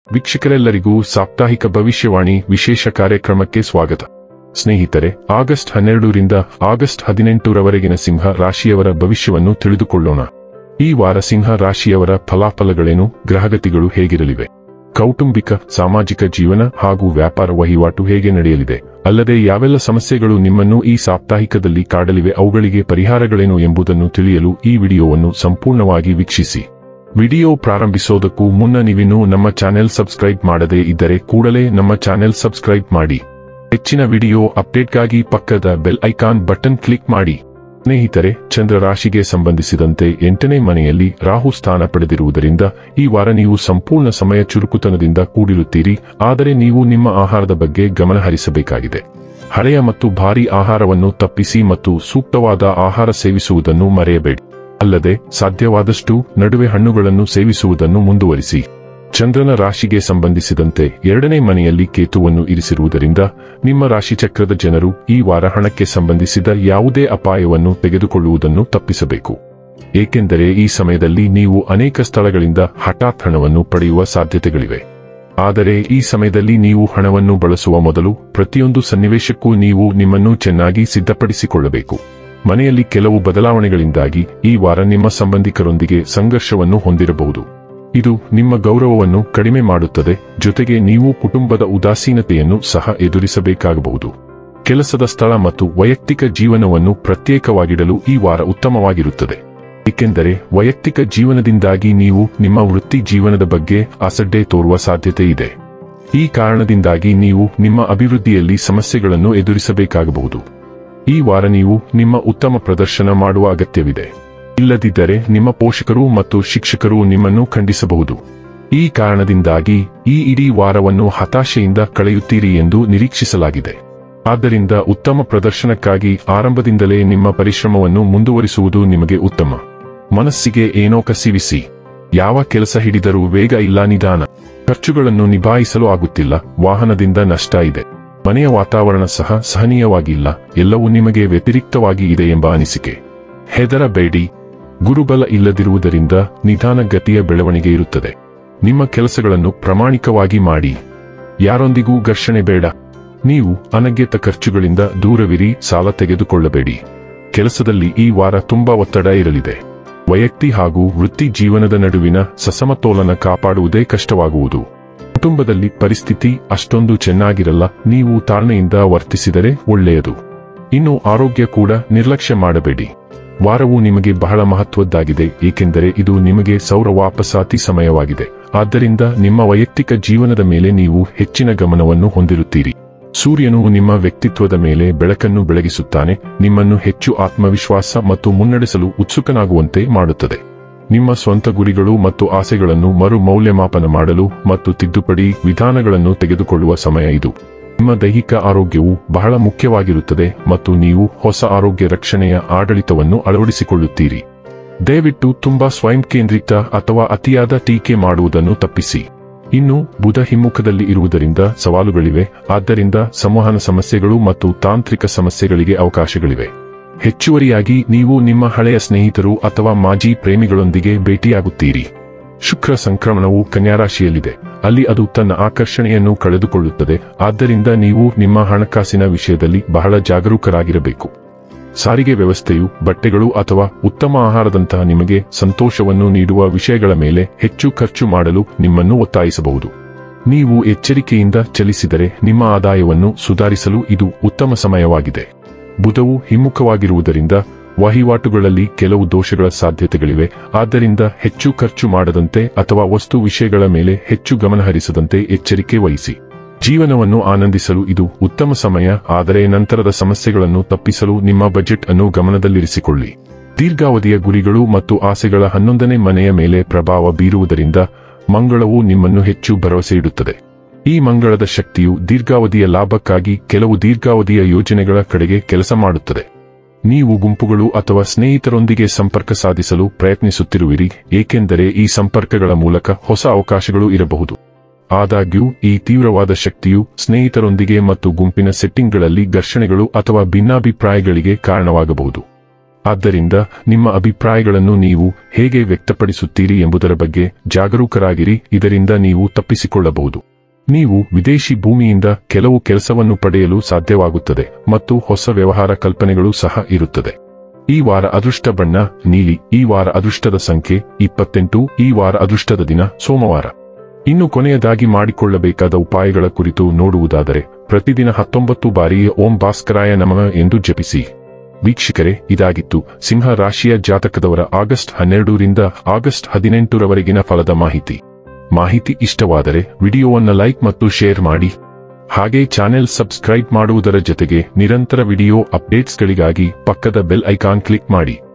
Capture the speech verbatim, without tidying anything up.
ವೀಕ್ಷಕರೆಲ್ಲರಿಗೂ ಸಾಪ್ತಾಹಿಕ ಭವಿಷ್ಯವಾಣಿ ವಿಶೇಷ ಕಾರ್ಯಕ್ರಮಕ್ಕೆ ಸ್ವಾಗತ. ಸ್ನೇಹಿತರೆ, ಆಗಸ್ಟ್ ಹನ್ನೆರಡರಿಂದ ಆಗಸ್ಟ್ ಹದಿನೆಂಟರವರೆಗಿನ ಸಿಂಹ ರಾಶಿಯವರ ಭವಿಷ್ಯವನ್ನು ತಿಳಿದುಕೊಳ್ಳೋಣ. ಈ ವಾರ ಸಿಂಹ ರಾಶಿಯವರ ಫಲಾಫಲಗಳೇನು, ಗ್ರಹಗತಿಗಳು ಹೇಗಿರಲಿವೆ, ಕೌಟುಂಬಿಕ ಸಾಮಾಜಿಕ ಜೀವನ ಹಾಗೂ ವ್ಯಾಪಾರ ವಹಿವಾಟು ಹೇಗೆ ನಡೆಯಲಿದೆ, ಅಲ್ಲದೆ ಯಾವೆಲ್ಲ ಸಮಸ್ಯೆಗಳು ನಿಮ್ಮನ್ನು ಈ ಸಾಪ್ತಾಹಿಕದಲ್ಲಿ ಕಾಡಲಿವೆ, ಅವುಗಳಿಗೆ ಪರಿಹಾರಗಳೇನು ಎಂಬುದನ್ನು ತಿಳಿಯಲು ಈ ವಿಡಿಯೋವನ್ನು ಸಂಪೂರ್ಣವಾಗಿ ವೀಕ್ಷಿಸಿ. ವಿಡಿಯೋ ಪ್ರಾರಂಭಿಸೋದಕ್ಕೂ ಮುನ್ನ ನೀವಿನ್ನೂ ನಮ್ಮ ಚಾನೆಲ್ ಸಬ್ಸ್ಕ್ರೈಬ್ ಮಾಡದೇ ಇದ್ದರೆ ಕೂಡಲೇ ನಮ್ಮ ಚಾನೆಲ್ ಸಬ್ಸ್ಕ್ರೈಬ್ ಮಾಡಿ. ಹೆಚ್ಚಿನ ವಿಡಿಯೋ ಅಪ್ಡೇಟ್ಗಾಗಿ ಪಕ್ಕದ ಬೆಲ್ ಐಕಾನ್ ಬಟನ್ ಕ್ಲಿಕ್ ಮಾಡಿ. ಸ್ನೇಹಿತರೆ, ಚಂದ್ರ ರಾಶಿಗೆ ಸಂಬಂಧಿಸಿದಂತೆ ಎಂಟನೇ ಮನೆಯಲ್ಲಿ ರಾಹು ಸ್ಥಾನ ಪಡೆದಿರುವುದರಿಂದ ಈ ವಾರ ನೀವು ಸಂಪೂರ್ಣ ಸಮಯ ಚುರುಕುತನದಿಂದ ಕೂಡಿರುತ್ತೀರಿ. ಆದರೆ ನೀವು ನಿಮ್ಮ ಆಹಾರದ ಬಗ್ಗೆ ಗಮನ ಹರಿಸಬೇಕಾಗಿದೆ. ಹಳೆಯ ಮತ್ತು ಭಾರೀ ಆಹಾರವನ್ನು ತಪ್ಪಿಸಿ ಮತ್ತು ಸೂಕ್ತವಾದ ಆಹಾರ ಸೇವಿಸುವುದನ್ನು ಮರೆಯಬೇಡಿ. ಅಲ್ಲದೆ ಸಾಧ್ಯವಾದಷ್ಟು ನಡುವೆ ಹಣ್ಣುಗಳನ್ನು ಸೇವಿಸುವುದನ್ನು ಮುಂದುವರಿಸಿ. ಚಂದ್ರನ ರಾಶಿಗೆ ಸಂಬಂಧಿಸಿದಂತೆ ಎರಡನೇ ಮನೆಯಲ್ಲಿ ಕೇತುವನ್ನು ಇರಿಸಿರುವುದರಿಂದ ನಿಮ್ಮ ರಾಶಿಚಕ್ರದ ಜನರು ಈ ವಾರ ಹಣಕ್ಕೆ ಸಂಬಂಧಿಸಿದ ಯಾವುದೇ ಅಪಾಯವನ್ನು ತೆಗೆದುಕೊಳ್ಳುವುದನ್ನು ತಪ್ಪಿಸಬೇಕು. ಏಕೆಂದರೆ ಈ ಸಮಯದಲ್ಲಿ ನೀವು ಅನೇಕ ಸ್ಥಳಗಳಿಂದ ಹಠಾತ್ ಹಣವನ್ನು ಪಡೆಯುವ ಸಾಧ್ಯತೆಗಳಿವೆ. ಆದರೆ ಈ ಸಮಯದಲ್ಲಿ ನೀವು ಹಣವನ್ನು ಬಳಸುವ ಮೊದಲು ಪ್ರತಿಯೊಂದು ಸನ್ನಿವೇಶಕ್ಕೂ ನೀವು ನಿಮ್ಮನ್ನು ಚೆನ್ನಾಗಿ ಸಿದ್ಧಪಡಿಸಿಕೊಳ್ಳಬೇಕು. ಮನೆಯಲ್ಲಿ ಕೆಲವು ಬದಲಾವಣೆಗಳಿಂದಾಗಿ ಈ ವಾರ ನಿಮ್ಮ ಸಂಬಂಧಿಕರೊಂದಿಗೆ ಸಂಘರ್ಷವನ್ನು ಹೊಂದಿರಬಹುದು. ಇದು ನಿಮ್ಮ ಗೌರವವನ್ನು ಕಡಿಮೆ ಮಾಡುತ್ತದೆ, ಜೊತೆಗೆ ನೀವು ಕುಟುಂಬದ ಉದಾಸೀನತೆಯನ್ನು ಸಹ ಎದುರಿಸಬೇಕಾಗಬಹುದು. ಕೆಲಸದ ಸ್ಥಳ ಮತ್ತು ವೈಯಕ್ತಿಕ ಜೀವನವನ್ನು ಪ್ರತ್ಯೇಕವಾಗಿಡಲು ಈ ವಾರ ಉತ್ತಮವಾಗಿರುತ್ತದೆ. ಏಕೆಂದರೆ ವೈಯಕ್ತಿಕ ಜೀವನದಿಂದಾಗಿ ನೀವು ನಿಮ್ಮ ವೃತ್ತಿ ಜೀವನದ ಬಗ್ಗೆ ಅಸಡ್ಡೆ ತೋರುವ ಸಾಧ್ಯತೆ ಇದೆ. ಈ ಕಾರಣದಿಂದಾಗಿ ನೀವು ನಿಮ್ಮ ಅಭಿವೃದ್ಧಿಯಲ್ಲಿ ಸಮಸ್ಯೆಗಳನ್ನು ಎದುರಿಸಬೇಕಾಗಬಹುದು. ಈ ವಾರ ನೀವು ನಿಮ್ಮ ಉತ್ತಮ ಪ್ರದರ್ಶನ ಮಾಡುವ ಅಗತ್ಯವಿದೆ. ಇಲ್ಲದಿದ್ದರೆ ನಿಮ್ಮ ಪೋಷಕರು ಮತ್ತು ಶಿಕ್ಷಕರು ನಿಮ್ಮನ್ನು ಖಂಡಿಸಬಹುದು. ಈ ಕಾರಣದಿಂದಾಗಿ ಈ ಇಡೀ ವಾರವನ್ನು ಹತಾಶೆಯಿಂದ ಕಳೆಯುತ್ತೀರಿ ಎಂದು ನಿರೀಕ್ಷಿಸಲಾಗಿದೆ. ಆದ್ದರಿಂದ ಉತ್ತಮ ಪ್ರದರ್ಶನಕ್ಕಾಗಿ ಆರಂಭದಿಂದಲೇ ನಿಮ್ಮ ಪರಿಶ್ರಮವನ್ನು ಮುಂದುವರಿಸುವುದು ನಿಮಗೆ ಉತ್ತಮ. ಮನಸ್ಸಿಗೆ ಏನೋ ಕಸಿವಿಸಿ. ಯಾವ ಕೆಲಸ ಹಿಡಿದರೂ ವೇಗ ಇಲ್ಲ, ನಿಧಾನ. ಖರ್ಚುಗಳನ್ನು ನಿಭಾಯಿಸಲು ಆಗುತ್ತಿಲ್ಲ, ವಾಹನದಿಂದ ನಷ್ಟ ಇದೆ. ಮನೆಯ ವಾತಾವರಣ ಸಹ ಸಹನೀಯವಾಗಿಲ್ಲ, ಎಲ್ಲವೂ ನಿಮಗೆ ವ್ಯತಿರಿಕ್ತವಾಗಿ ಇದೆ ಎಂಬ ಅನಿಸಿಕೆ. ಹೆದರಬೇಡಿ, ಗುರುಬಲ ಇಲ್ಲದಿರುವುದರಿಂದ ನಿಧಾನಗತಿಯ ಬೆಳವಣಿಗೆ ಇರುತ್ತದೆ. ನಿಮ್ಮ ಕೆಲಸಗಳನ್ನು ಪ್ರಾಮಾಣಿಕವಾಗಿ ಮಾಡಿ. ಯಾರೊಂದಿಗೂ ಘರ್ಷಣೆ ಬೇಡ. ನೀವು ಅನಗತ್ಯ ಖರ್ಚುಗಳಿಂದ ದೂರವಿರಿ, ಸಾಲ ತೆಗೆದುಕೊಳ್ಳಬೇಡಿ. ಕೆಲಸದಲ್ಲಿ ಈ ವಾರ ತುಂಬಾ ಒತ್ತಡ ಇರಲಿದೆ. ವೈಯಕ್ತಿ ಹಾಗೂ ವೃತ್ತಿ ಜೀವನದ ನಡುವಿನ ಸಸಮತೋಲನ ಕಾಪಾಡುವುದೇ ಕಷ್ಟವಾಗುವುದು. ಕುಟುಂಬದಲ್ಲಿ ಪರಿಸ್ಥಿತಿ ಅಷ್ಟೊಂದು ಚೆನ್ನಾಗಿರಲ್ಲ, ನೀವು ತಾಳ್ಮೆಯಿಂದ ವರ್ತಿಸಿದರೆ ಒಳ್ಳೆಯದು. ಇನ್ನು ಆರೋಗ್ಯ ಕೂಡ ನಿರ್ಲಕ್ಷ್ಯ ಮಾಡಬೇಡಿ. ವಾರವು ನಿಮಗೆ ಬಹಳ ಮಹತ್ವದ್ದಾಗಿದೆ, ಏಕೆಂದರೆ ಇದು ನಿಮಗೆ ಸೌರ ವಾಪಸಾತಿ ಸಮಯವಾಗಿದೆ. ಆದ್ದರಿಂದ ನಿಮ್ಮ ವೈಯಕ್ತಿಕ ಜೀವನದ ಮೇಲೆ ನೀವು ಹೆಚ್ಚಿನ ಗಮನವನ್ನು ಹೊಂದಿರುತ್ತೀರಿ. ಸೂರ್ಯನು ನಿಮ್ಮ ವ್ಯಕ್ತಿತ್ವದ ಮೇಲೆ ಬೆಳಕನ್ನು ಬೆಳಗಿಸುತ್ತಾನೆ, ನಿಮ್ಮನ್ನು ಹೆಚ್ಚು ಆತ್ಮವಿಶ್ವಾಸ ಮತ್ತು ಮುನ್ನಡೆಸಲು ಉತ್ಸುಕನಾಗುವಂತೆ ಮಾಡುತ್ತದೆ. ನಿಮ್ಮ ಸ್ವಂತ ಗುರಿಗಳು ಮತ್ತು ಆಸೆಗಳನ್ನು ಮರು ಮೌಲ್ಯಮಾಪನ ಮಾಡಲು ಮತ್ತು ತಿದ್ದುಪಡಿ ವಿಧಾನಗಳನ್ನು ತೆಗೆದುಕೊಳ್ಳುವ ಸಮಯ ಇದು. ನಿಮ್ಮ ದೈಹಿಕ ಆರೋಗ್ಯವು ಬಹಳ ಮುಖ್ಯವಾಗಿರುತ್ತದೆ ಮತ್ತು ನೀವು ಹೊಸ ಆರೋಗ್ಯ ರಕ್ಷಣೆಯ ಆಡಳಿತವನ್ನು ಅಳವಡಿಸಿಕೊಳ್ಳುತ್ತೀರಿ. ದಯವಿಟ್ಟು ತುಂಬಾ ಸ್ವಯಂ ಕೇಂದ್ರಿತ ಅಥವಾ ಅತಿಯಾದ ಟೀಕೆ ಮಾಡುವುದನ್ನು ತಪ್ಪಿಸಿ. ಇನ್ನು ಬುಧ ಹಿಮ್ಮುಖದಲ್ಲಿ ಇರುವುದರಿಂದ ಸವಾಲುಗಳಿವೆ, ಆದ್ದರಿಂದ ಸಂವಹನ ಸಮಸ್ಯೆಗಳು ಮತ್ತು ತಾಂತ್ರಿಕ ಸಮಸ್ಯೆಗಳಿಗೆ ಅವಕಾಶಗಳಿವೆ. ಹೆಚ್ಚುವರಿಯಾಗಿ ನೀವು ನಿಮ್ಮ ಹಳೆಯ ಸ್ನೇಹಿತರು ಅಥವಾ ಮಾಜಿ ಪ್ರೇಮಿಗಳೊಂದಿಗೆ ಭೇಟಿಯಾಗುತ್ತೀರಿ. ಶುಕ್ರ ಸಂಕ್ರಮಣವು ಕನ್ಯಾರಾಶಿಯಲ್ಲಿದೆ, ಅಲ್ಲಿ ಅದು ತನ್ನ ಆಕರ್ಷಣೆಯನ್ನು ಕಳೆದುಕೊಳ್ಳುತ್ತದೆ. ಆದ್ದರಿಂದ ನೀವು ನಿಮ್ಮ ಹಣಕಾಸಿನ ವಿಷಯದಲ್ಲಿ ಬಹಳ ಜಾಗರೂಕರಾಗಿರಬೇಕು. ಸಾರಿಗೆ ವ್ಯವಸ್ಥೆಯು ಬಟ್ಟೆಗಳು ಅಥವಾ ಉತ್ತಮ ಆಹಾರದಂತಹ ನಿಮಗೆ ಸಂತೋಷವನ್ನು ನೀಡುವ ವಿಷಯಗಳ ಮೇಲೆ ಹೆಚ್ಚು ಖರ್ಚು ಮಾಡಲು ನಿಮ್ಮನ್ನು ಒತ್ತಾಯಿಸಬಹುದು. ನೀವು ಎಚ್ಚರಿಕೆಯಿಂದ ಚಲಿಸಿದರೆ ನಿಮ್ಮ ಆದಾಯವನ್ನು ಸುಧಾರಿಸಲು ಇದು ಉತ್ತಮ ಸಮಯವಾಗಿದೆ. ಬುಧವು ಹಿಮ್ಮುಖವಾಗಿರುವುದರಿಂದ ವಹಿವಾಟುಗಳಲ್ಲಿ ಕೆಲವು ದೋಷಗಳ ಸಾಧ್ಯತೆಗಳಿವೆ. ಆದ್ದರಿಂದ ಹೆಚ್ಚು ಖರ್ಚು ಮಾಡದಂತೆ ಅಥವಾ ವಸ್ತು ವಿಷಯಗಳ ಮೇಲೆ ಹೆಚ್ಚು ಗಮನಹರಿಸದಂತೆ ಎಚ್ಚರಿಕೆ ವಹಿಸಿ. ಜೀವನವನ್ನು ಆನಂದಿಸಲು ಇದು ಉತ್ತಮ ಸಮಯ, ಆದರೆ ನಂತರದ ಸಮಸ್ಯೆಗಳನ್ನು ತಪ್ಪಿಸಲು ನಿಮ್ಮ ಬಜೆಟ್ ಅನ್ನು ಗಮನದಲ್ಲಿರಿಸಿಕೊಳ್ಳಿ. ದೀರ್ಘಾವಧಿಯ ಗುರಿಗಳು ಮತ್ತು ಆಸೆಗಳ ಹನ್ನೊಂದನೇ ಮನೆಯ ಮೇಲೆ ಪ್ರಭಾವ ಬೀರುವುದರಿಂದ ಮಂಗಳವು ನಿಮ್ಮನ್ನು ಹೆಚ್ಚು ಭರವಸೆಯಿಡುತ್ತದೆ. ಈ ಮಂಗಳದ ಶಕ್ತಿಯು ದೀರ್ಘಾವಧಿಯ ಲಾಭಕ್ಕಾಗಿ ಕೆಲವು ದೀರ್ಘಾವಧಿಯ ಯೋಜನೆಗಳ ಕಡೆಗೆ ಕೆಲಸ ಮಾಡುತ್ತದೆ. ನೀವು ಗುಂಪುಗಳು ಅಥವಾ ಸ್ನೇಹಿತರೊಂದಿಗೆ ಸಂಪರ್ಕ ಸಾಧಿಸಲು ಪ್ರಯತ್ನಿಸುತ್ತಿರುವಿರಿ, ಏಕೆಂದರೆ ಈ ಸಂಪರ್ಕಗಳ ಮೂಲಕ ಹೊಸ ಅವಕಾಶಗಳು ಇರಬಹುದು. ಆದಾಗ್ಯೂ ಈ ತೀವ್ರವಾದ ಶಕ್ತಿಯು ಸ್ನೇಹಿತರೊಂದಿಗೆ ಮತ್ತು ಗುಂಪಿನ ಸೆಟ್ಟಿಂಗ್ಗಳಲ್ಲಿ ಘರ್ಷಣೆಗಳು ಅಥವಾ ಭಿನ್ನಾಭಿಪ್ರಾಯಗಳಿಗೆ ಕಾರಣವಾಗಬಹುದು. ಆದ್ದರಿಂದ ನಿಮ್ಮ ಅಭಿಪ್ರಾಯಗಳನ್ನು ನೀವು ಹೇಗೆ ವ್ಯಕ್ತಪಡಿಸುತ್ತೀರಿ ಎಂಬುದರ ಬಗ್ಗೆ ಜಾಗರೂಕರಾಗಿರಿ, ಇದರಿಂದ ನೀವು ತಪ್ಪಿಸಿಕೊಳ್ಳಬಹುದು. ನೀವು ವಿದೇಶಿ ಭೂಮಿಯಿಂದ ಕೆಲವು ಕೆಲಸವನ್ನು ಪಡೆಯಲು ಸಾಧ್ಯವಾಗುತ್ತದೆ ಮತ್ತು ಹೊಸ ವ್ಯವಹಾರ ಕಲ್ಪನೆಗಳು ಸಹ ಇರುತ್ತದೆ. ಈ ವಾರ ಅದೃಷ್ಟ ಬಣ್ಣ ನೀಲಿ. ಈ ವಾರ ಅದೃಷ್ಟದ ಸಂಖ್ಯೆ ಇಪ್ಪತ್ತೆಂಟು. ಈ ವಾರ ಅದೃಷ್ಟದ ದಿನ ಸೋಮವಾರ. ಇನ್ನು ಕೊನೆಯದಾಗಿ ಮಾಡಿಕೊಳ್ಳಬೇಕಾದ ಉಪಾಯಗಳ ಕುರಿತು ನೋಡುವುದಾದರೆ, ಪ್ರತಿದಿನ ಹತ್ತೊಂಬತ್ತು ಬಾರಿ ಓಂ ಭಾಸ್ಕರಾಯ ನಮಃ ಎಂದು ಜಪಿಸಿ. ವೀಕ್ಷಕರೇ, ಇದಾಗಿತ್ತು ಸಿಂಹ ರಾಶಿಯ ಜಾತಕದವರ ಆಗಸ್ಟ್ ಹನ್ನೆರಡರಿಂದ ಆಗಸ್ಟ್ ಹದಿನೆಂಟರವರೆಗಿನ ಫಲದ ಮಾಹಿತಿ. ಮಾಹಿತಿ ಇಷ್ಟವಾದರೆ ವಿಡಿಯೋವನ್ನು ಲೈಕ್ ಮತ್ತು ಶೇರ್ ಮಾಡಿ. ಹಾಗೆ ಚಾನೆಲ್ ಸಬ್ಸ್ಕ್ರೈಬ್ ಮಾಡುವುದರ ಜೊತೆಗೆ ನಿರಂತರ ವಿಡಿಯೋ ಅಪ್ಡೇಟ್ಸ್ಗಳಿಗಾಗಿ ಪಕ್ಕದ ಬೆಲ್ ಐಕಾನ್ ಕ್ಲಿಕ್ ಮಾಡಿ.